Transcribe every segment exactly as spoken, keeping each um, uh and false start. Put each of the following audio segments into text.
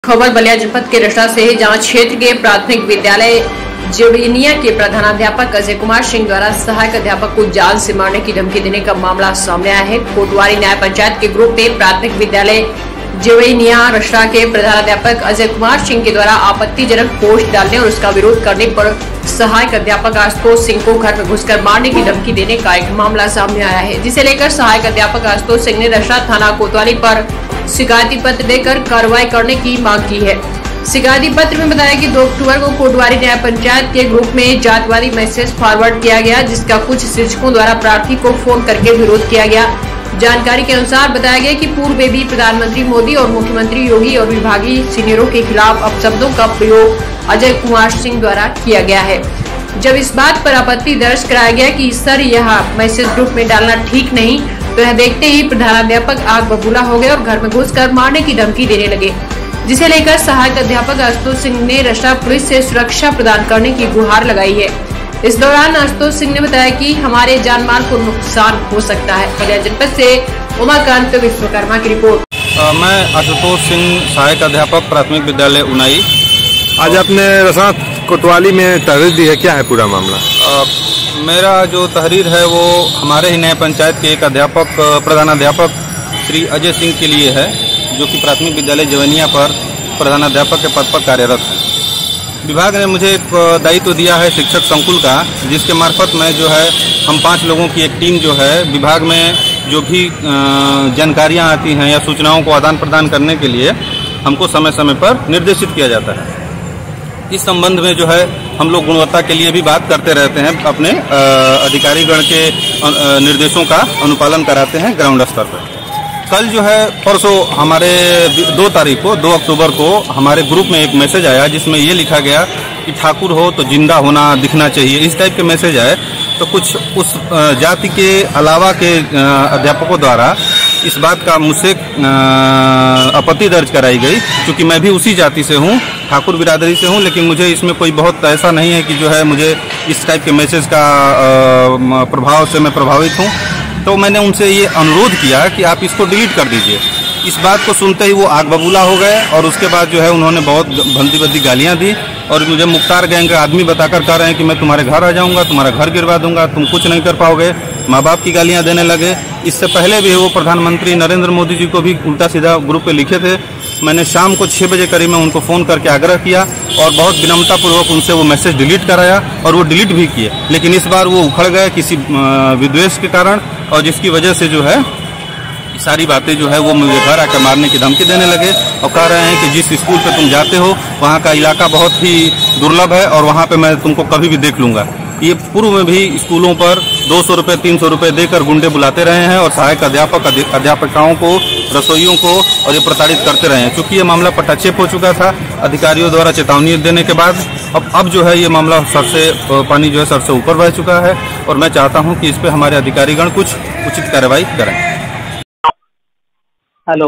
खबर बलिया जनपद के रसड़ा से है, जहां क्षेत्र के प्राथमिक विद्यालय जेवनिया के प्रधानाध्यापक अजय कुमार सिंह द्वारा सहायक अध्यापक को जान से मारने की धमकी देने का मामला सामने आया है। कोटवारी न्याय पंचायत के ग्रुप में प्राथमिक विद्यालय जेवनिया रसड़ा के प्रधानाध्यापक अजय कुमार सिंह के द्वारा आपत्तिजनक पोस्ट डालने और उसका विरोध करने पर सहायक अध्यापक आशुतोष सिंह को घर में घुसकर मारने की धमकी देने का एक मामला सामने आया है, जिसे लेकर सहायक अध्यापक आशुतोष सिंह ने रसड़ा थाना कोतवाली पर शिकायती पत्र देकर कार्रवाई करने की मांग की है। शिकायती पत्र में बताया कि दो अक्टूबर को कोटवारी न्याय पंचायत के ग्रुप में जातवादी मैसेज फॉरवर्ड किया गया, जिसका कुछ शिक्षकों द्वारा प्रार्थी को फोन करके विरोध किया गया। जानकारी के अनुसार बताया गया कि पूर्व में भी प्रधानमंत्री मोदी और मुख्यमंत्री योगी और विभागीय सीनियरों के खिलाफ अपशब्दों का प्रयोग अजय कुमार सिंह द्वारा किया गया है। जब इस बात पर आपत्ति दर्ज कराया गया कि सर यह मैसेज ग्रुप में डालना ठीक नहीं, तो यह देखते ही प्रधानाध्यापक आग बबूला हो गए और घर में घुसकर मारने की धमकी देने लगे, जिसे लेकर सहायक अध्यापक आशुतोष सिंह ने रसड़ा पुलिस से सुरक्षा प्रदान करने की गुहार लगाई है। इस दौरान आशुतोष सिंह ने बताया कि हमारे जान माल को नुकसान हो सकता है। बलिया जनपद से उमाकांत विश्वकर्मा की रिपोर्ट। आ, मैं आशुतोष सिंह, सहायक अध्यापक प्राथमिक विद्यालय उनाई। आज आपने रसड़ा कोतवाली में तहरीर दी है, क्या है पूरा मामला? आ, मेरा जो तहरीर है वो हमारे ही नए पंचायत के एक अध्यापक प्रधानाध्यापक श्री अजय सिंह के लिए है, जो कि प्राथमिक विद्यालय जेवनिया पर प्रधानाध्यापक के पद पर कार्यरत है। विभाग ने मुझे एक दायित्व दिया है शिक्षक संकुल का, जिसके मार्फत में जो है हम पांच लोगों की एक टीम जो है विभाग में जो भी जानकारियां आती हैं या सूचनाओं को आदान प्रदान करने के लिए हमको समय समय पर निर्देशित किया जाता है। इस संबंध में जो है हम लोग गुणवत्ता के लिए भी बात करते रहते हैं, अपने अधिकारीगण के निर्देशों का अनुपालन कराते हैं ग्राउंड स्तर पर। कल जो है परसों हमारे दो तारीख को दो अक्टूबर को हमारे ग्रुप में एक मैसेज आया, जिसमें ये लिखा गया कि ठाकुर हो तो जिंदा होना दिखना चाहिए, इस टाइप के मैसेज आए। तो कुछ उस जाति के अलावा के अध्यापकों द्वारा इस बात का मुझसे आपत्ति दर्ज कराई गई, क्योंकि मैं भी उसी जाति से हूँ, ठाकुर बिरादरी से हूँ, लेकिन मुझे इसमें कोई बहुत ऐसा नहीं है कि जो है मुझे इस टाइप के मैसेज का प्रभाव से मैं प्रभावित हूँ। तो मैंने उनसे ये अनुरोध किया कि आप इसको डिलीट कर दीजिए। इस बात को सुनते ही वो आग बबूला हो गए और उसके बाद जो है उन्होंने बहुत भद्दी भद्दी गालियां दी और मुझे मुख्तार गैंग का आदमी बताकर कह रहे हैं कि मैं तुम्हारे घर आ जाऊंगा, तुम्हारा घर गिरवा दूंगा, तुम कुछ नहीं कर पाओगे। माँ बाप की गालियां देने लगे। इससे पहले भी वो प्रधानमंत्री नरेंद्र मोदी जी को भी उल्टा सीधा ग्रुप पे लिखे थे। मैंने शाम को छः बजे करीब में उनको फ़ोन करके आग्रह किया और बहुत विनम्रतापूर्वक उनसे वो मैसेज डिलीट कराया और वो डिलीट भी किए, लेकिन इस बार वो उखड़ गए किसी विद्वेष के कारण, और जिसकी वजह से जो है सारी बातें जो है वो मुझे घर आकर मारने की धमकी देने लगे और कह रहे हैं कि जिस स्कूल पे तुम जाते हो वहाँ का इलाका बहुत ही दुर्लभ है और वहाँ पे मैं तुमको कभी भी देख लूँगा। ये पूर्व में भी स्कूलों पर दो सौ रुपये तीन सौ रुपये देकर गुंडे बुलाते रहे हैं और सहायक अध्यापक अध्यापकाओं को, रसोइयों को और ये प्रताड़ित करते रहे हैं। चूँकि ये मामला पटाक्षेप हो चुका था अधिकारियों द्वारा चेतावनी देने के बाद, अब अब जो है ये मामला सर से पानी जो है सर से ऊपर बह चुका है और मैं चाहता हूँ कि इस पर हमारे अधिकारीगण कुछ उचित कार्रवाई करें। हेलो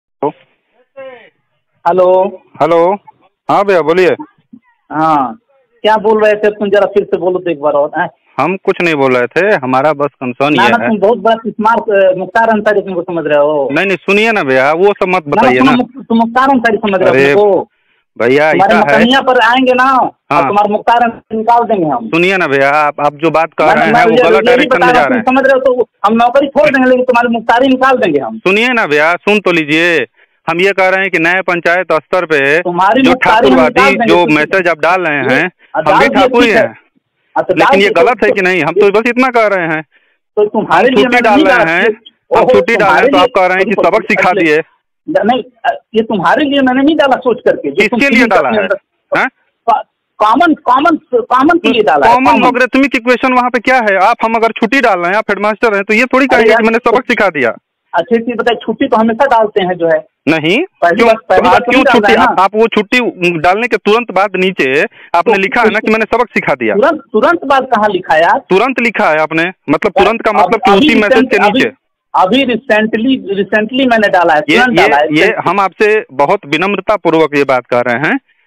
हेलो हेलो हाँ भैया बोलिए। हाँ क्या बोल रहे थे तुम, जरा फिर से बोलो तो एक बार और। हम कुछ नहीं बोल रहे थे, हमारा बस कंसर्न ये है। तुम बहुत बड़ा स्मार्ट मुख्तार अंसारी तुमको समझ रहे हो। नहीं नहीं सुनिए ना भैया, वो सब मत बताइए ना। तुम मुख्तार अंसारी समझ रहे हो भैया, ऐसा पर आएंगे ना हाँ। तुम्हारे मुख्तार निकाल देंगे हम। सुनिए ना भैया, आप आप जो बात कर रहे हैं वो गलत डायरेक्शन में जा रहे हैं। समझ रहे हो तो हम नौकरी छोड़ देंगे, लेकिन तुम्हारी मुख्तारी निकाल देंगे हम। सुनिए ना भैया, सुन तो लीजिए। हम ये कह रहे हैं कि नए पंचायत स्तर पे जो ठाकुरवादी जो मैसेज आप डाल रहे हैं, हम भी ठाकुर ही हैं, लेकिन ये गलत है कि नहीं? हम तो बस इतना कह रहे हैं। तो तुम्हारे छुट्टी डाल रहे हैं, हम छुट्टी डाल रहे हैं तो आप कह रहे हैं कि सबक सिखा दिए। नहीं, ये तुम्हारे लिए मैंने नहीं डाला सोच करके। किसके लिए डाला है? कॉमन कॉमन कॉमन के लिए डाला। कॉमन लॉगरिथमिक इक्वेशन वहाँ पे क्या है? आप हम अगर छुट्टी डाल रहे हैं, आप हेडमास्टर हैं, तो ये थोड़ी कहेंगे कि मैंने सबक सिखा दिया। अच्छी चीज बताइए, छुट्टी तो हमेशा डालते हैं जो है। नहीं, क्यों आप क्यों छुट्टी? आप वो छुट्टी डालने के तुरंत बाद नीचे आपने लिखा है ना कि मैंने सबक सिखा दिया। तुरंत तुरंत बाद कहाँ लिखा है? तुरंत लिखा है आपने, मतलब तुरंत का मतलब कि उसी मैसेज के नीचे। अभी रिसेंटली रिसेंटली मैंने डाला है, ये ये, ये हम आपसे बहुत विनम्रता पूर्वक ये बात कर रहे हैं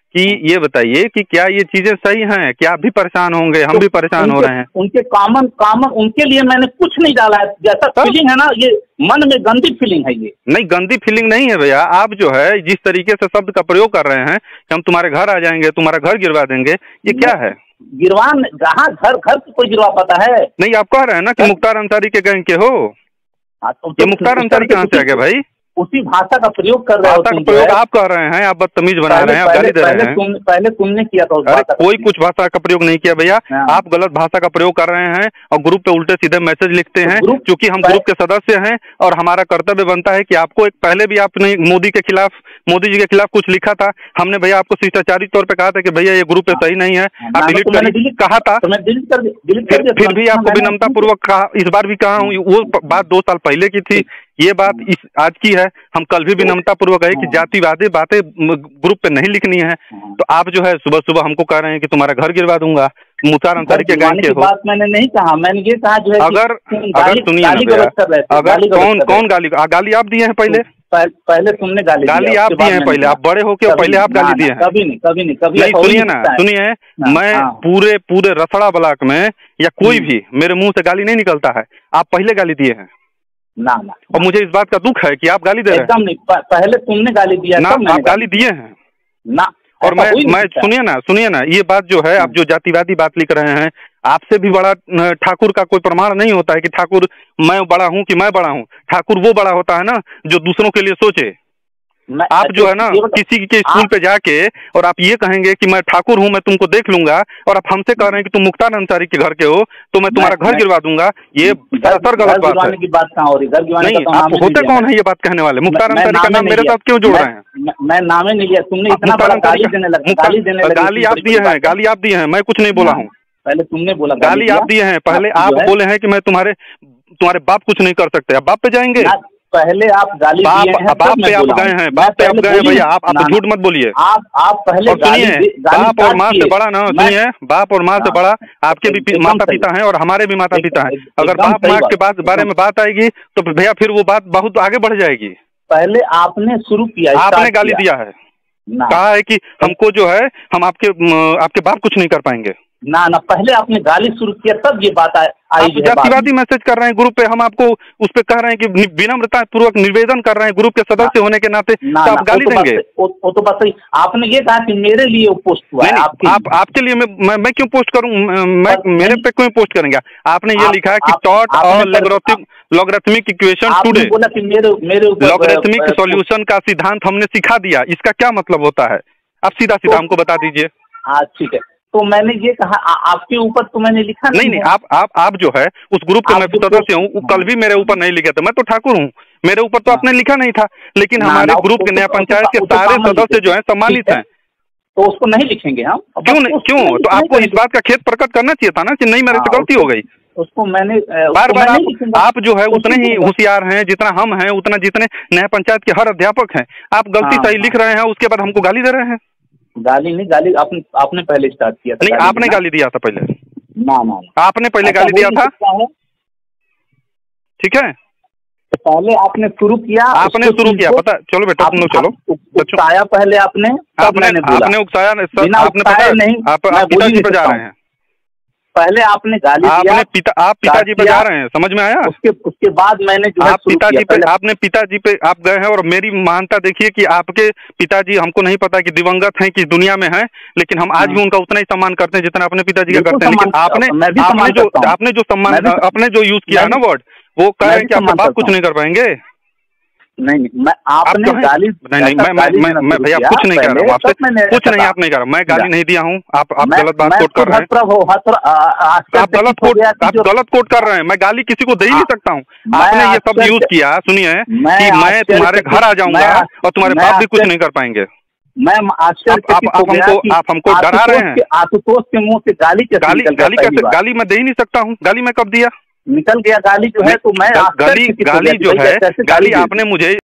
कि ये बताइए कि क्या ये चीजें सही हैं? क्या आप भी परेशान होंगे? हम तो भी परेशान हो रहे हैं। उनके कॉमन कॉमन उनके लिए मैंने कुछ नहीं डाला है। जैसा फीलिंग है ना, ये मन में गंदी फीलिंग है। ये नहीं, गंदी फीलिंग नहीं है भैया। आप जो है जिस तरीके से शब्द का प्रयोग कर रहे हैं कि हम तुम्हारे घर आ जाएंगे, तुम्हारा घर गिरवा देंगे, ये क्या है? गिरवान जहाँ घर घर कोई गिरवा पाता है? नहीं, आप कह रहे हैं ना कि मुख्तार अंसारी के गैंग के हो। ये मुख्तार अंसारी कहाँ से आ गया भाई? उसी भाषा का प्रयोग कर रहे हो। भाषा का प्रयोग आप कर रहे हैं, आप बदतमीज बना रहे हैं, आप गाली दे रहे हैं। तुम, पहले तुमने किया था उस अरे भाषा कोई कुछ भाषा का प्रयोग नहीं किया भैया। आप गलत भाषा का प्रयोग कर रहे हैं और ग्रुप पे उल्टे सीधे मैसेज लिखते हैं। क्योंकि हम ग्रुप के सदस्य हैं और हमारा कर्तव्य बनता है कि आपको एक पहले भी आपने मोदी के खिलाफ, मोदी जी के खिलाफ कुछ लिखा था। हमने भैया आपको शिष्टाचारी तौर पे कहा था कि भैया ये ग्रुप पे सही नहीं है, आप डिलीट करिए, कहा था। फिर भी आपको विनम्रता पूर्वक कहा, इस बार भी कहा हूँ। वो बात दो साल पहले की थी, ये बात इस आज की है। हम कल भी विनम्रता पूर्वक है कि जातिवादी बातें ग्रुप पे नहीं लिखनी है। तो आप जो है सुबह सुबह हमको कह रहे हैं कि तुम्हारा घर गिरवा दूंगा। मुख्तार अंसारी के गैंग के हो। बात मैंने नहीं कहा, मैंने ये कहा जो है अगर अगर सुनिए अगर कौन कौन गाली गाली आप दिए हैं? पहले पहले तुमने गाली गाली आप दिए हैं पहले, आप बड़े होके पहले आप गाली दिए हैं। कभी नहीं कभी नहीं कभी नहीं। सुनिए ना, सुनिए, मैं पूरे पूरे रसड़ा ब्लॉक में या कोई भी मेरे मुंह से गाली नहीं निकलता है। आप पहले गाली दिए हैं ना ना, और मुझे इस बात का दुख है कि आप गाली दे रहे हैं। एकदम नहीं, पहले तुमने गाली दिया ना, आप गाली दिए हैं ना। और मैं मैं सुनिए ना सुनिए ना ये बात जो है, आप जो जातिवादी बात लिख रहे हैं, आपसे भी बड़ा ठाकुर का कोई प्रमाण नहीं होता है कि ठाकुर मैं बड़ा हूँ कि मैं बड़ा हूँ। ठाकुर वो बड़ा होता है ना जो दूसरों के लिए सोचे। आप जो है ना किसी के स्कूल पे जाके और आप ये कहेंगे कि मैं ठाकुर हूँ, मैं तुमको देख लूंगा, और आप हमसे कह रहे हैं कि तुम मुख्तार अंसारी के घर के हो तो मैं तुम्हारा घर गिरवा दूंगा, ये सरासर गलत बात है। की बात कहाँ हो रही? घर गिरवाने नहीं, आप होते कौन है ये बात कहने वाले? मुख्तार अंसारी का नाम मेरे साथ क्यों जोड़ रहे हैं? मैं नामे नहीं लिया, तुमने इतना बड़ा गाली देने लगा। गाली देने लगा, गाली आप दिए हैं, गाली आप दिए हैं, मैं कुछ नहीं बोला हूँ। पहले तुमने बोला गाली आप दिए हैं। पहले आप बोले हैं कि मैं तुम्हारे तुम्हारे बाप कुछ नहीं कर सकते। अब बाप पे जाएंगे। पहले आप गाली बाप, दिए हैं, बाप पे आप गए हैं, बाप पे आप गए हैं भैया। आप आप झूठ मत बोलिए। आप आप पहले सुनिए, बाप और माँ से बड़ा ना, सुनिए, बाप और माँ से बड़ा आपके भी माता पिता हैं और हमारे भी माता पिता हैं। अगर बाप माँ के बात बारे में बात आएगी तो भैया फिर वो बात बहुत आगे बढ़ जाएगी। पहले आपने शुरू किया, आपने गाली दिया है, कहा है कि हमको जो है हम आपके आपके बाप कुछ नहीं कर पाएंगे। ना ना, पहले आपने गाली शुरू किया तब ये बात आई। आप जातिवादी मैसेज कर रहे हैं ग्रुप पे, हम आपको उस पे कह रहे हैं कि विनम्रता पूर्वक निवेदन कर रहे हैं ग्रुप के सदस्य होने के नाते, तो आप गाली देंगे? वो तो बात सही। आपने ये कहा कि मेरे लिए वो पोस्ट हुआ है। आप आपके लिए मैं मैं क्यों पोस्ट करूं? मैं मेरे पे क्यों पोस्ट करेंगे? आपने ये लिखा है कि टॉट और लॉगरिथमिक इक्वेशन टुडे, बोला कि मेरे मेरे लॉगरिथमिक सॉल्यूशन का सिद्धांत हमने सिखा दिया। इसका क्या मतलब होता है? आप सीधा सीधा हमको बता दीजिए। हाँ ठीक है, तो मैंने ये कहा आ, आपके ऊपर तो मैंने लिखा नहीं। नहीं नहीं, आप आप आप जो है उस ग्रुप के मैं सदस्य हूँ, कल भी मेरे ऊपर नहीं लिखे थे। मैं तो ठाकुर हूँ, मेरे ऊपर तो आपने लिखा नहीं था। लेकिन हमारे ग्रुप के नया पंचायत के सारे सदस्य जो है सम्मानित हैं, तो उसको नहीं लिखेंगे हम? क्यों नहीं? क्यों? तो आपको इस बात का खेद प्रकट करना चाहिए था ना कि नहीं मेरे से गलती हो गई। उसको मैंने बार बार आप, आप जो है उतने ही होशियार हैं जितना हम हैं, उतना जितने नया पंचायत के हर अध्यापक हैं। आप गलती सही लिख रहे हैं, उसके बाद हमको गाली दे रहे हैं। गाली नहीं, गाली आपने आपने पहले स्टार्ट किया था। नहीं, आपने गाली दिया था पहले। ना ना, आपने पहले गाली दिया था, ठीक है? पहले आपने शुरू किया, आपने शुरू किया, पता। चलो बेटा तुम लोग चलो। उकसाया पहले आपने, आपने आपने उकसाया, आपने पता नहीं, आप पिताजी पे जा रहे हैं। पहले आपने गाली दिया, आपने पिता आप पिताजी पे जा रहे हैं, समझ में आया? उसके उसके बाद मैंने जो आप पिताजी पे आपने पिताजी पे आप गए हैं। और मेरी महानता देखिए कि आपके पिताजी, हमको नहीं पता कि दिवंगत हैं कि दुनिया में हैं, लेकिन हम आज भी उनका उतना ही सम्मान करते हैं जितना अपने पिताजी का करते हैं। लेकिन आपने आपने जो आपने जो सम्मान आपने जो यूज किया है ना वर्ड, वो कह रहे हैं कि आपके बाप कुछ नहीं कर पाएंगे। नहीं नहीं, मैं आपने गाली नहीं नहीं, मैं मैं मैं भैया कुछ नहीं कर रहा हूँ आपसे, कुछ नहीं आप नहीं कर रहा। मैं गाली नहीं दिया हूँ। आप आप गलत बात कोट कर रहे हैं, आप गलत कोट आप गलत कोट कर रहे हैं। मैं गाली किसी को दे ही नहीं सकता हूँ। आपने ये शब्द यूज किया, सुनिए, कि मैं तुम्हारे घर आ जाऊंगा और तुम्हारे बाप भी कुछ नहीं कर पाएंगे। मैं आश्चर्य आप हमको आप हमको डरा रहे हैं। आशुतोष के मुंह से गाली गाली गाली कैसे? गाली मैं दे ही नहीं सकता हूँ। गाली मैं कब दिया? निकल गया गाली जो है, तो मैं गाली गाली जो है, गाली आपने मुझे